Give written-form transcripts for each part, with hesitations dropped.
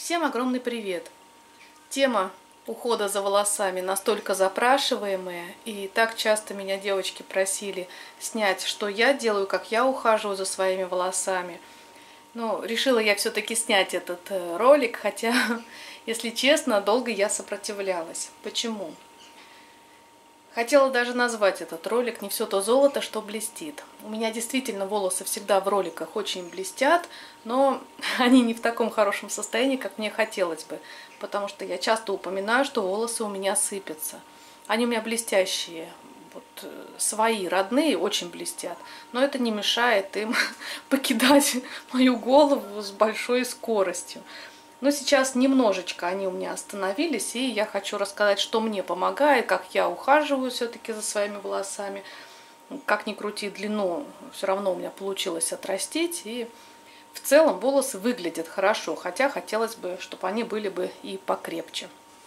Всем огромный привет! Тема ухода за волосами настолько запрашиваемая, и так часто меня девочки просили снять, что я делаю, как я ухаживаю за своими волосами. Но решила я все-таки снять этот ролик, хотя, если честно, долго я сопротивлялась. Почему? Хотела даже назвать этот ролик «Не все то золото, что блестит». У меня действительно волосы всегда в роликах очень блестят, но они не в таком хорошем состоянии, как мне хотелось бы, потому что я часто упоминаю, что волосы у меня сыпятся. Они у меня блестящие, вот, свои, родные, очень блестят, но это не мешает им покидать мою голову с большой скоростью. Но сейчас немножечко они у меня остановились, и я хочу рассказать, что мне помогает, как я ухаживаю все-таки за своими волосами. Как ни крути длину, все равно у меня получилось отрастить, и в целом волосы выглядят хорошо, хотя хотелось бы, чтобы они были бы и покрепче.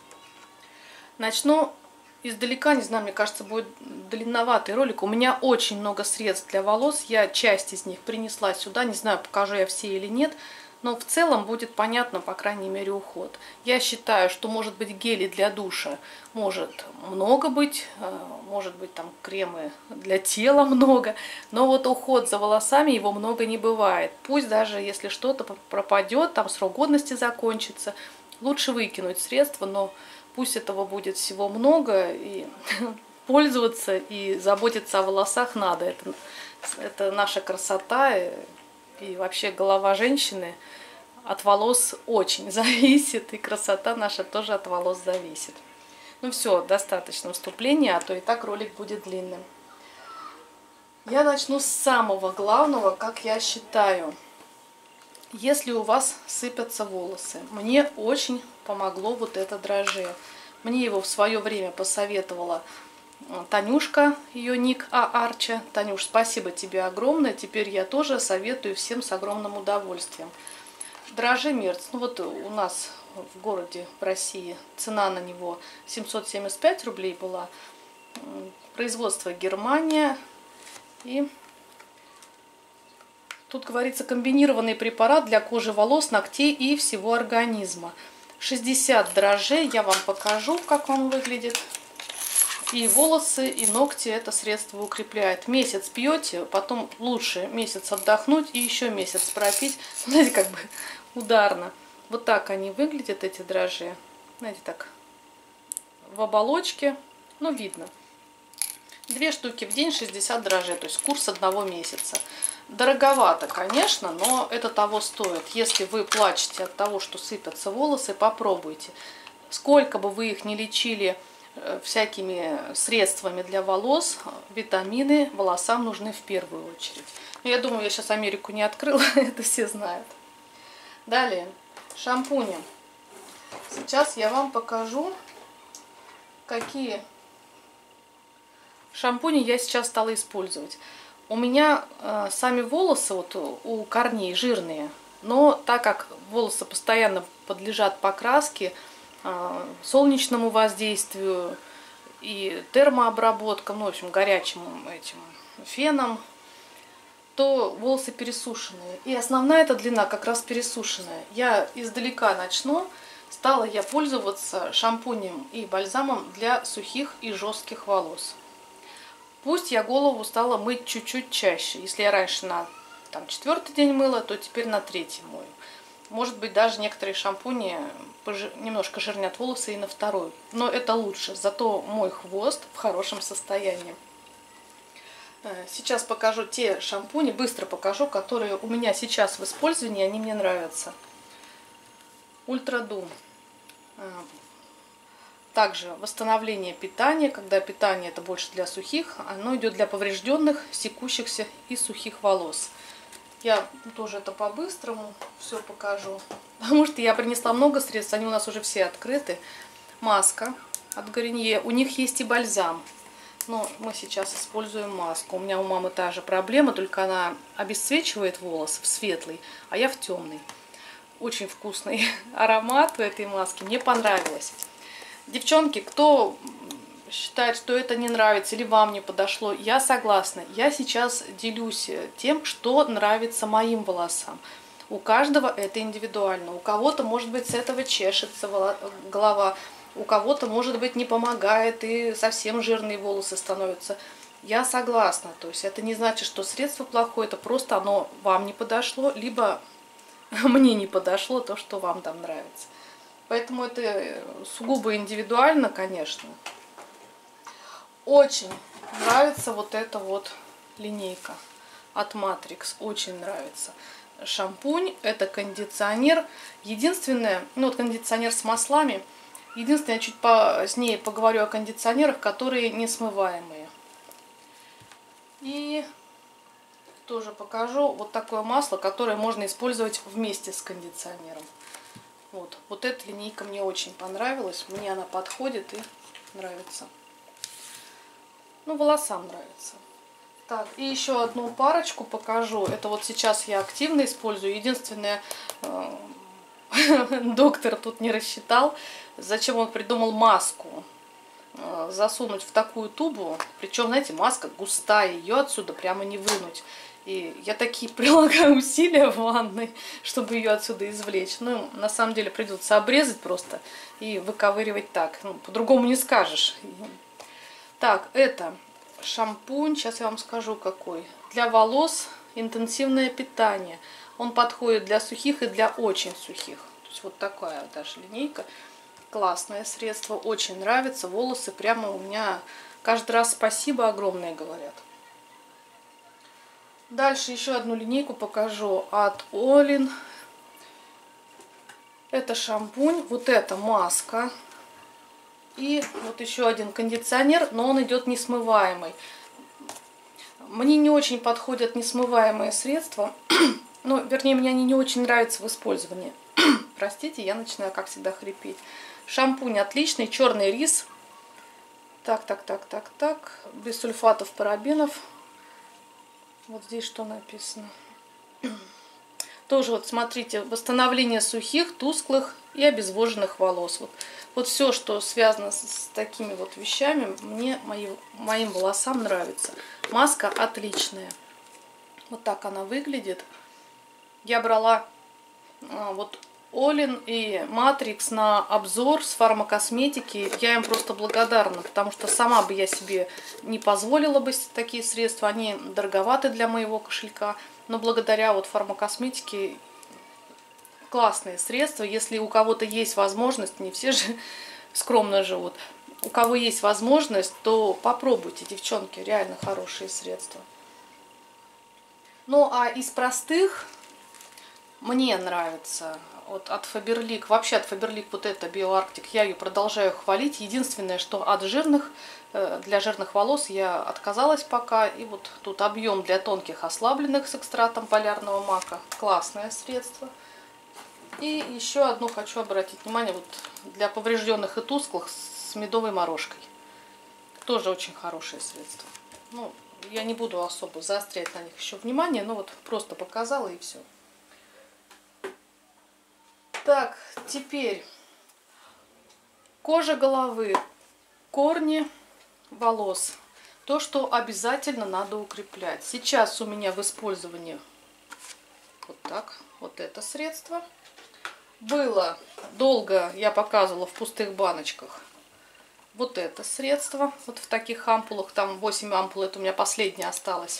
Начну издалека, не знаю, мне кажется, будет длинноватый ролик. У меня очень много средств для волос, я часть из них принесла сюда, не знаю, покажу я все или нет. Но в целом будет понятно, по крайней мере, уход. Я считаю, что может быть гели для душа, может много быть, может быть там кремы для тела много, но вот уход за волосами его много не бывает. Пусть даже если что-то пропадет, там срок годности закончится, лучше выкинуть средства, но пусть этого будет всего много, и пользоваться и заботиться о волосах надо. Это наша красота. И вообще голова женщины от волос очень зависит, и красота наша тоже от волос зависит. Ну все, достаточно вступления, а то и так ролик будет длинным. Я начну с самого главного, как я считаю. Если у вас сыпятся волосы, мне очень помогло вот это дрожжи. Мне его в свое время посоветовала Танюшка, ее ник Арча. Танюш, спасибо тебе огромное. Теперь я тоже советую всем с огромным удовольствием. Дрожжи Мерц. Ну вот у нас в городе, в России, цена на него 775 рублей была. Производство Германия. И тут говорится комбинированный препарат для кожи, волос, ногтей и всего организма. 60 дрожжей. Я вам покажу, как он выглядит. И волосы, и ногти это средство укрепляет. Месяц пьете, потом лучше месяц отдохнуть и еще месяц пропить. Знаете, как бы ударно. Вот так они выглядят, эти дрожжи. Знаете, так в оболочке. Ну, видно. 2 штуки в день, 60 дрожжей. То есть курс 1 месяца. Дороговато, конечно, но это того стоит. Если вы плачете от того, что сыпятся волосы, попробуйте. Сколько бы вы их ни лечили всякими средствами для волос, витамины волосам нужны в первую очередь. Я думаю, я сейчас Америку не открыла, это все знают. Далее, шампуни. Сейчас я вам покажу, какие шампуни я сейчас стала использовать. У меня сами волосы вот у корней жирные, но так как волосы постоянно подлежат покраске, солнечному воздействию и термообработкам, ну, в общем, горячим этим феном, то волосы пересушенные. И основная эта длина как раз пересушенная. Я издалека начну. Стала я пользоваться шампунем и бальзамом для сухих и жестких волос. Пусть я голову стала мыть чуть-чуть чаще. Если я раньше на 4-й день мыла, то теперь на 3-й мою. Может быть, даже некоторые шампуни немножко жирнят волосы и на 2-й. Но это лучше. Зато мой хвост в хорошем состоянии. Сейчас покажу те шампуни, быстро покажу, которые у меня сейчас в использовании, они мне нравятся. Ультрадум. Также восстановление питания. Когда питание это больше для сухих, оно идет для поврежденных, секущихся и сухих волос. Я тоже это по-быстрому все покажу, потому что я принесла много средств, они у нас уже все открыты. Маска от Гарнье, у них есть и бальзам, но мы сейчас используем маску. У меня у мамы та же проблема, только она обесцвечивает волос в светлый, а я в темный. Очень вкусный аромат у этой маски, мне понравилось. Девчонки, кто считает, что это не нравится или вам не подошло, я согласна. Я сейчас делюсь тем, что нравится моим волосам. У каждого это индивидуально. У кого-то, может быть, с этого чешется голова, у кого-то, может быть, не помогает и совсем жирные волосы становятся. Я согласна. То есть это не значит, что средство плохое, это просто оно вам не подошло, либо мне не подошло то, что вам там нравится. Поэтому это сугубо индивидуально, конечно. Очень нравится вот эта вот линейка от Matrix. Очень нравится. Шампунь, это кондиционер. Единственное, ну вот кондиционер с маслами. Единственное, я чуть позднее поговорю о кондиционерах, которые несмываемые. И тоже покажу вот такое масло, которое можно использовать вместе с кондиционером. Вот эта линейка мне очень понравилась. Мне она подходит и нравится. Ну, волосам нравится. Так, и еще одну парочку покажу. Это вот сейчас я активно использую. Единственное, доктор тут не рассчитал, зачем он придумал маску засунуть в такую тубу. Причем, знаете, маска густая, ее отсюда прямо не вынуть. И я такие прилагаю усилия в ванной, чтобы ее отсюда извлечь. Ну, на самом деле придется обрезать просто и выковыривать так. Ну, по-другому не скажешь. Так, это шампунь, сейчас я вам скажу какой. Для волос интенсивное питание. Он подходит для сухих и для очень сухих. То есть вот такая вот даже линейка. Классное средство, очень нравится. Волосы прямо у меня каждый раз спасибо огромное говорят. Дальше еще одну линейку покажу от Олин. Это шампунь, вот это маска. И вот еще один кондиционер, но он идет несмываемый. Мне не очень подходят несмываемые средства. Ну, вернее, мне они не очень нравятся в использовании. Простите, я начинаю, как всегда, хрипеть. Шампунь отличный, черный рис. Так. Без сульфатов, парабенов. Вот здесь что написано. Тоже вот смотрите, восстановление сухих, тусклых и обезвоженных волос. Вот все, что связано с такими вот вещами, мне, моим волосам нравится. Маска отличная. Вот так она выглядит. Я брала вот Олин и Matrix на обзор с фармакосметики. Я им просто благодарна, потому что сама бы я себе не позволила бы такие средства. Они дороговаты для моего кошелька. Но благодаря вот фармакосметике классные средства. Если у кого-то есть возможность, не все же скромно живут, у кого есть возможность, то попробуйте, девчонки, реально хорошие средства. Ну а из простых мне нравится вот от Faberlic, вообще от Faberlic вот это BioArctic, я ее продолжаю хвалить. Единственное, что от жирных, для жирных волос я отказалась пока. И вот тут объем для тонких ослабленных с экстратом полярного мака. Классное средство. И еще одну хочу обратить внимание, вот для поврежденных и тусклых с медовой морожкой. Тоже очень хорошее средство. Ну, я не буду особо заострять на них еще внимание, но вот просто показала и все. Так, теперь кожа головы, корни волос. То, что обязательно надо укреплять. Сейчас у меня в использовании вот так, вот это средство. Было долго, я показывала в пустых баночках, вот это средство. Вот в таких ампулах, там 8 ампул, это у меня последнее осталось.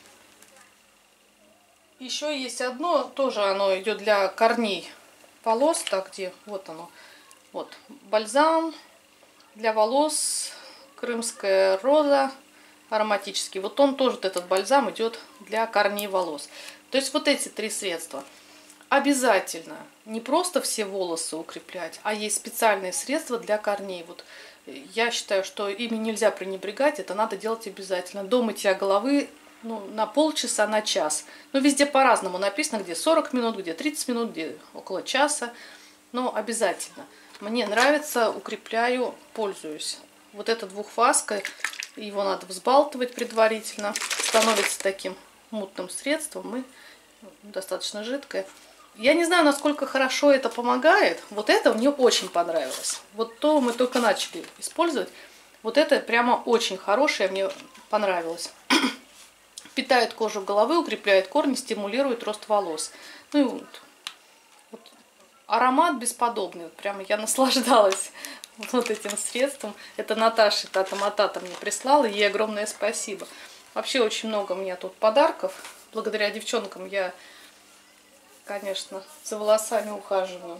Еще есть одно, тоже оно идет для корней волос, так где, вот оно, вот бальзам для волос, крымская роза, ароматический. Вот он тоже, вот этот бальзам идет для корней волос. То есть вот эти три средства обязательно не просто все волосы укреплять, а есть специальные средства для корней. Вот я считаю, что ими нельзя пренебрегать, это надо делать обязательно. До мытья головы, ну, на полчаса, на час. Ну, везде по-разному написано, где 40 минут, где 30 минут, где около часа. Но обязательно. Мне нравится, укрепляю, пользуюсь. Вот эта двухфазка, его надо взбалтывать предварительно. Становится таким мутным средством и достаточно жидкое. Я не знаю, насколько хорошо это помогает. Вот это мне очень понравилось. Вот то мы только начали использовать. Вот это прямо очень хорошее, мне понравилось. Питает кожу головы, укрепляет корни, стимулирует рост волос. Ну и вот аромат бесподобный. Вот прямо я наслаждалась вот этим средством. Это Наташа Тата Матата мне прислала. Ей огромное спасибо. Вообще очень много у меня тут подарков. Благодаря девчонкам я, конечно, за волосами ухаживаю.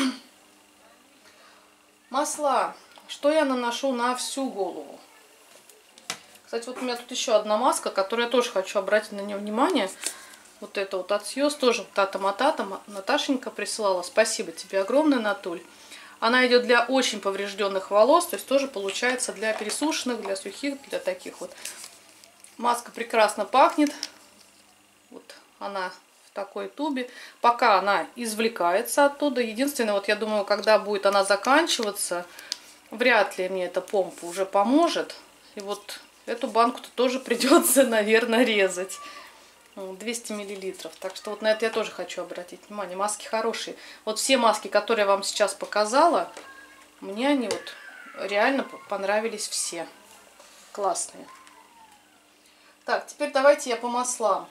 Масла. Что я наношу на всю голову? Кстати, вот у меня тут еще одна маска, которую я тоже хочу обратить на нее внимание. Вот это вот от Сьюз, тоже Тата Матата, Наташенька присылала. Спасибо тебе огромное, Натуль. Она идет для очень поврежденных волос, то есть тоже получается для пересушенных, для сухих, для таких вот. Маска прекрасно пахнет. Вот она в такой тубе. Пока она извлекается оттуда. Единственное, вот я думаю, когда будет она заканчиваться, вряд ли мне эта помпа уже поможет. И вот эту банку-то тоже придется, наверное, резать. 200 миллилитров. Так что вот на это я тоже хочу обратить внимание. Маски хорошие. Вот все маски, которые я вам сейчас показала, мне они вот реально понравились все. Классные. Так, теперь давайте я по маслам.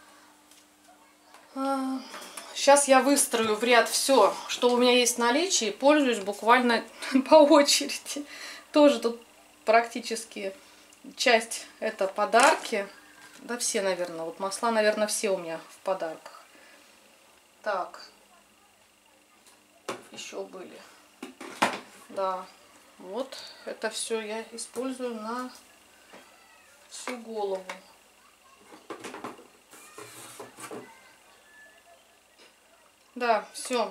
Сейчас я выстрою в ряд все, что у меня есть в наличии. Пользуюсь буквально по очереди. Тоже тут практически часть это подарки. Да все, наверное. Вот масла, наверное, все у меня в подарках. Так. Еще были. Да. Вот это все я использую на всю голову. Да, все.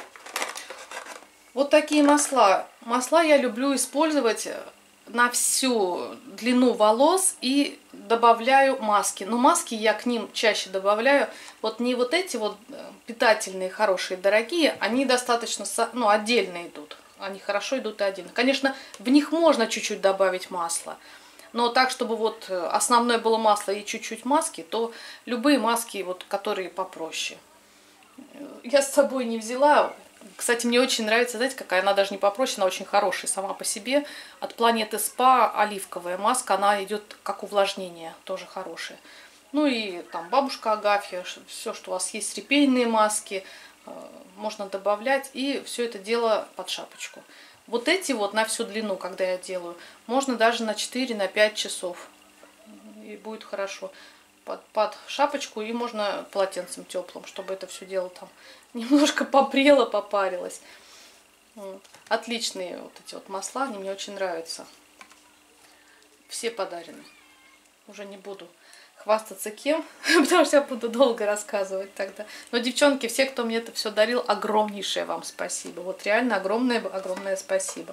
Вот такие масла. Масла я люблю использовать на всю длину волос и добавляю маски. Но маски я к ним чаще добавляю. Вот не вот эти вот питательные, хорошие, дорогие, они достаточно, ну, отдельно идут. Они хорошо идут и отдельно. Конечно, в них можно чуть-чуть добавить масла. Но так, чтобы вот основное было масло и чуть-чуть маски, то любые маски, вот, которые попроще. Я с собой не взяла. Кстати, мне очень нравится, знаете, какая она даже не попроще, она очень хорошая сама по себе. От Планеты Спа оливковая маска, она идет как увлажнение, тоже хорошая. Ну и там бабушка Агафья, все, что у вас есть, репейные маски, можно добавлять. И все это дело под шапочку. Вот эти вот на всю длину, когда я делаю, можно даже на 4-5 часов. И будет хорошо. Под шапочку, и можно полотенцем теплым, чтобы это все дело там немножко попрело, попарилось. Вот. Отличные вот эти вот масла, они мне очень нравятся. Все подарены. Уже не буду хвастаться кем, потому что я буду долго рассказывать тогда. Но, девчонки, все, кто мне это все дарил, огромнейшее вам спасибо. Вот реально огромное спасибо.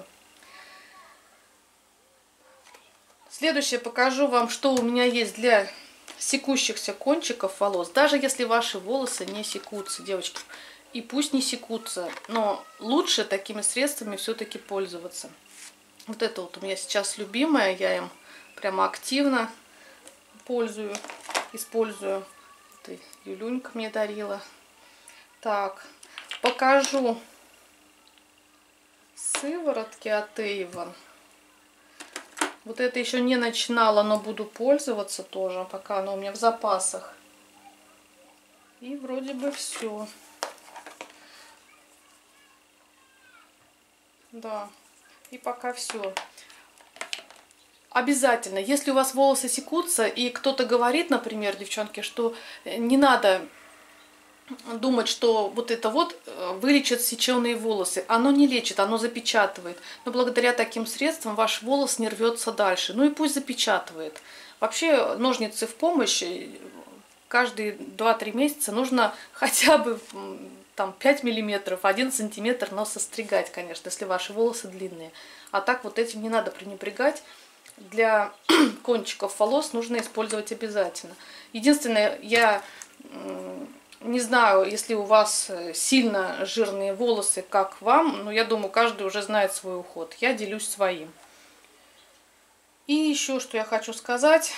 Следующее покажу вам, что у меня есть для секущихся кончиков волос. Даже если ваши волосы не секутся, девочки, и пусть не секутся, но лучше такими средствами все-таки пользоваться. Вот это вот у меня сейчас любимое, я им прямо активно использую. Это Юлюнька мне дарила. Так, покажу сыворотки от Avon. Вот это еще не начинала, но буду пользоваться тоже, пока оно у меня в запасах. И вроде бы все. Да, и пока все. Обязательно, если у вас волосы секутся, и кто-то говорит, например, девчонки, что не надо думать, что вот это вот вылечит сеченые волосы. Оно не лечит, оно запечатывает. Но благодаря таким средствам ваш волос не рвется дальше. Ну и пусть запечатывает. Вообще ножницы в помощь. Каждые 2-3 месяца нужно хотя бы там 5 миллиметров, 1 сантиметр, но состригать, конечно, если ваши волосы длинные. А так вот этим не надо пренебрегать. Для кончиков волос нужно использовать обязательно. Единственное, я не знаю, если у вас сильно жирные волосы, как вам, но я думаю, каждый уже знает свой уход. Я делюсь своим. И еще, что я хочу сказать.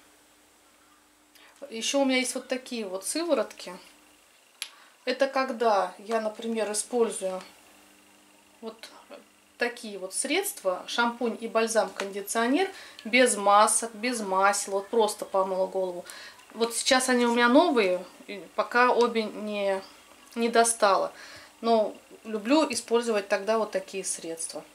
Еще у меня есть вот такие вот сыворотки. Это когда я, например, использую вот такие вот средства, шампунь и бальзам-кондиционер, без масок, без масел, вот просто помыла голову. Вот сейчас они у меня новые, пока обе не не достала. Но люблю использовать тогда вот такие средства.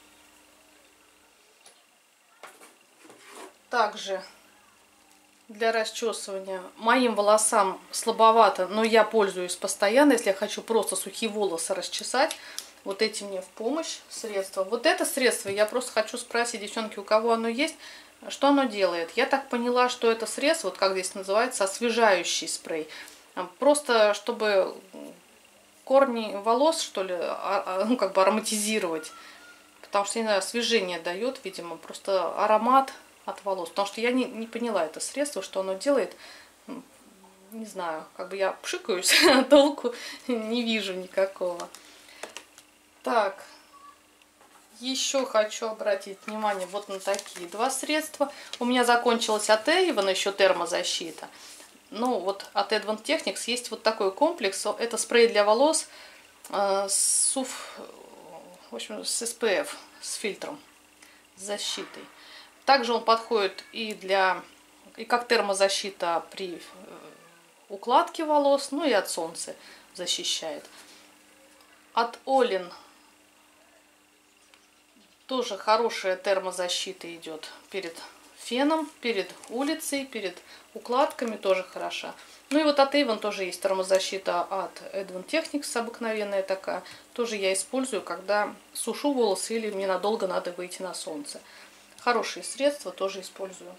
Также для расчесывания моим волосам слабовато, но я пользуюсь постоянно, если я хочу просто сухие волосы расчесать. Вот эти мне в помощь средства. Вот это средство я просто хочу спросить, девчонки, у кого оно есть, что оно делает. Я так поняла, что это средство, вот как здесь называется, освежающий спрей. Просто чтобы корни волос, что ли, ну, как бы ароматизировать. Потому что, не знаю, освежение дает, видимо, просто аромат от волос. Потому что я не поняла это средство, что оно делает. Не знаю, как бы я пшикаюсь, а толку не вижу никакого. Так, еще хочу обратить внимание вот на такие два средства. У меня закончилась от Avon еще термозащита. Ну, вот от Advanced Technics есть вот такой комплекс. Это спрей для волос с SPF, с фильтром, с защитой. Также он подходит и как термозащита при укладке волос, ну и от солнца защищает. От Olin тоже хорошая термозащита идет перед феном, перед улицей, перед укладками, тоже хороша. Ну и вот от Avon тоже есть термозащита от Advanced Technics, обыкновенная такая. Тоже я использую, когда сушу волосы или мне надолго надо выйти на солнце. Хорошие средства тоже использую.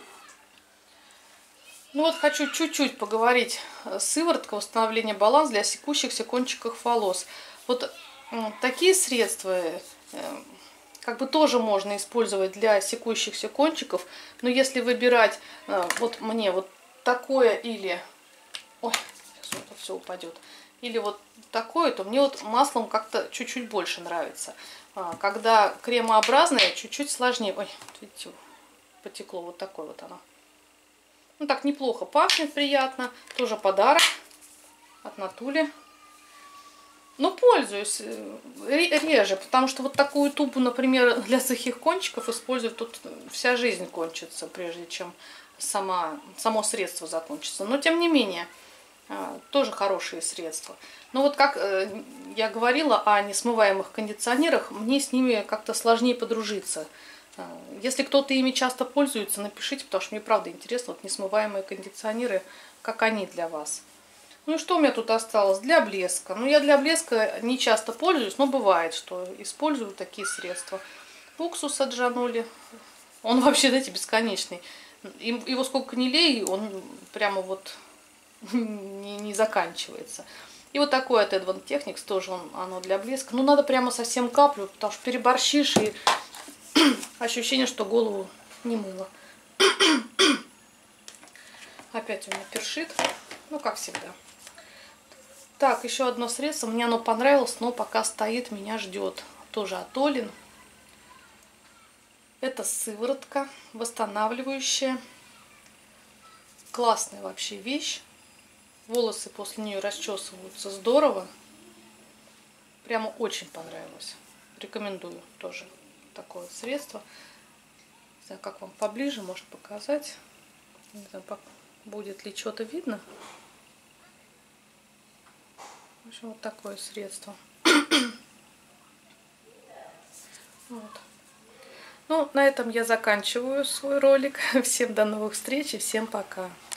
Ну вот хочу чуть-чуть поговорить. Сыворотка восстановления баланса для секущихся кончиков волос. Вот такие средства как бы тоже можно использовать для секущихся кончиков. Но если выбирать вот мне вот такое или... Ой, сейчас это все упадет. Или вот такое, то мне вот маслом как-то чуть-чуть больше нравится. Когда кремообразное, чуть-чуть сложнее. Ой, видите, потекло вот такое вот оно. Ну так неплохо пахнет, приятно. Тоже подарок от Натули. Но пользуюсь реже, потому что вот такую тубу, например, для сухих кончиков использовать, тут вся жизнь кончится, прежде чем само средство закончится. Но тем не менее, тоже хорошие средства. Но вот как я говорила о несмываемых кондиционерах, мне с ними как-то сложнее подружиться. Если кто-то ими часто пользуется, напишите, потому что мне правда интересно, вот несмываемые кондиционеры, как они для вас. Ну и что у меня тут осталось? Для блеска. Ну я для блеска не часто пользуюсь, но бывает, что использую такие средства. Уксус от Джаноли. Он вообще, знаете, бесконечный. Его сколько ни лей, он прямо вот не заканчивается. И вот такой от Advanced Technics, тоже оно для блеска. Ну надо прямо совсем каплю, потому что переборщишь и ощущение, что голову не мыло. Опять у меня першит. Ну как всегда. Так, еще одно средство. Мне оно понравилось, но пока стоит, меня ждет. Тоже от Olin. Это сыворотка восстанавливающая. Классная вообще вещь. Волосы после нее расчесываются здорово. Прямо очень понравилось. Рекомендую тоже такое средство. Не знаю, как вам поближе, может показать. Не знаю, будет ли что-то видно. В общем, вот такое средство. Вот. Ну, на этом я заканчиваю свой ролик. Всем до новых встреч и всем пока.